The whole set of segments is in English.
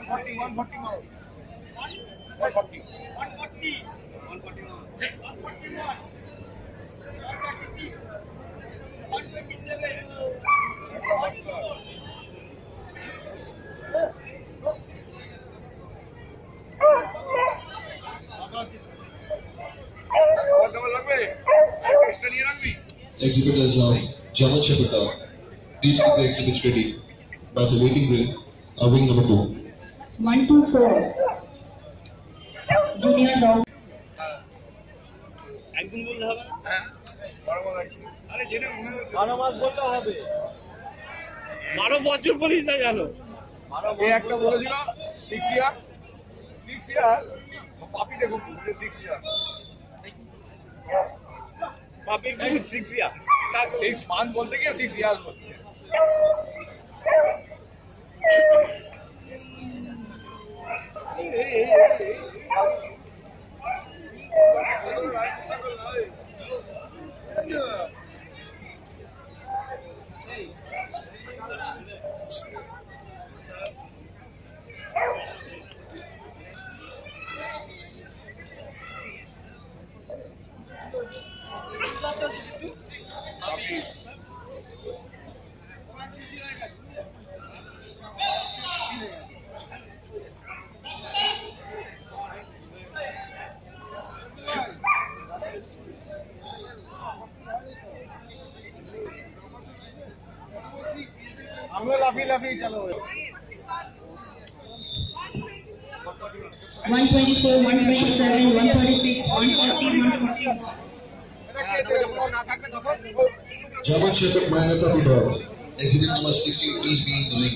Exhibitors of German Shepherd Dog, please keep the exhibits ready by the waiting ring of wing number 2. 124 Junior Dog. একদিন বললে হবে না? হ্যাঁ, আরে যেটা 12 মাস বললে হবে। 12 বছর বলিস না জানো। এই একটা বলেছিল 6 ইয়ার 6 ইয়ার পাপি দেখো 6 ইয়ার পাপি কি 6 ইয়ার তার 6 মান্থ বলতে গিয়ে 6 ইয়ার বলতে আমরা লাফি লাফি চলো 124, 127, 136, 140, 141. German Shepherd Minor Puppy Dog, exhibit number 16, please be in the ring.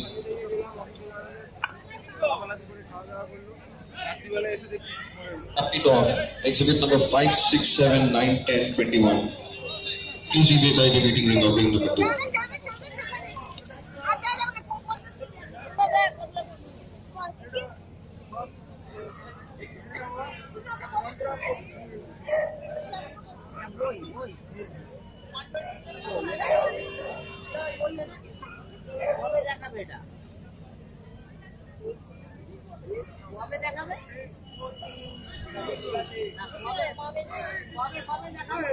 Puppy Dog, exhibit number 5, 6, 7, 9, 10, 21. Please be by the waiting ring of ring number 2. কবে দেখাবে এটা? কবে দেখাবে? কবে দেখাবে?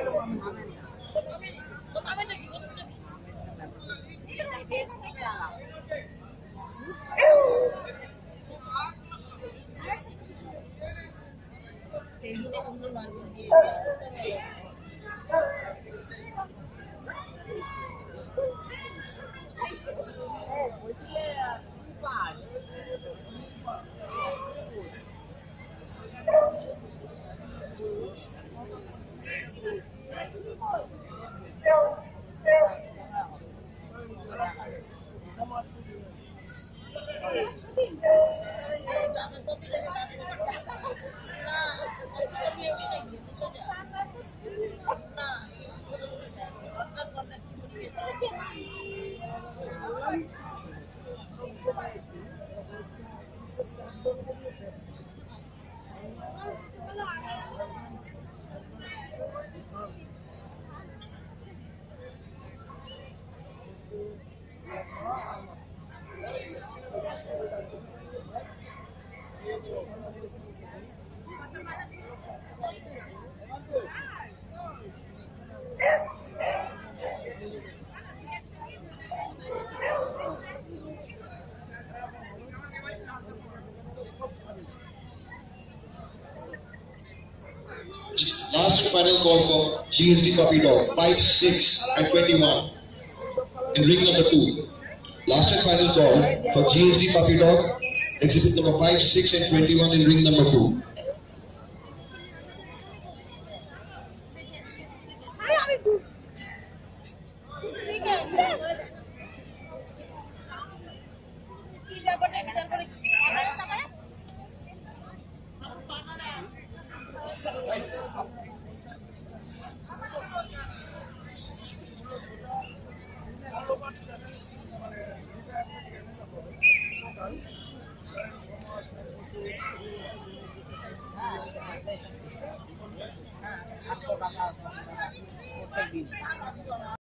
Last final call for GSD Puppy Dog, 5, 6 and 21 in ring number 2. Last and final call for GSD Puppy Dog, exhibit number 5, 6 and 21 in ring number 2.